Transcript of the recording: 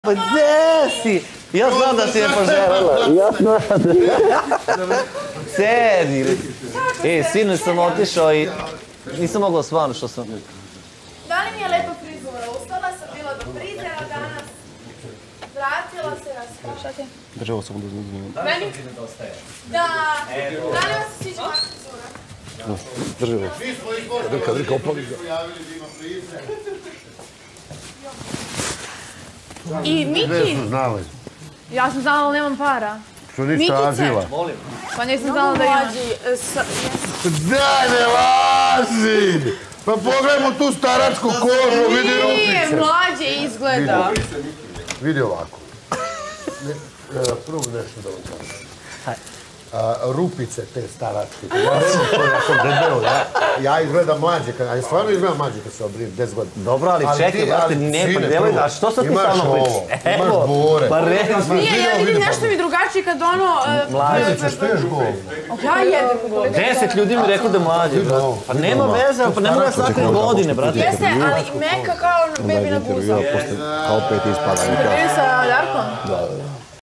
Pa gdje si? Ja znam da si je poželjela. Ja znam. Sedi. Sinoć sam otišao i nisam mogao stvarno što sam... Da li mi je lepa frizura? Ustala sam bila do frizera danas. Vratila se raspala. Državo sam da uzmem. Meni? Da. Da li vam se sviđa moja frizura? Državo. Drka, opali ga. I Miki? Gdje su znali? Ja sam znala, ali nemam para. Što nisi tražila? Pa nisam znala da imam. Daj, ne laži! Pa pogledajmo tu staračku kožu, vidi rupice. Nije, mlađe izgleda. Vidi ovako. Prvo nešto da vam kažem. Rupice te staračke. Ja sam debel, ja izgledam mlađe, ja stvarno izgledam mlađe kad se obrijem, 10 godina. Dobro, ali čekaj, brate, ne, pa devoj, a što sad ti stalno pričaš? Imaš bore. Pa reci. Nije, ja vidim nešto mi drugačije kad ono... Mlađe. Što ješ govno? Ja jedem koliko. 10 ljudi mi rekao da mlađe, brate. Pa nema veze, pa ne mora svake godine, brate. Jeste, ali meka kao bebina guza. Kao pet ispada. Bili sa Darkom? Da.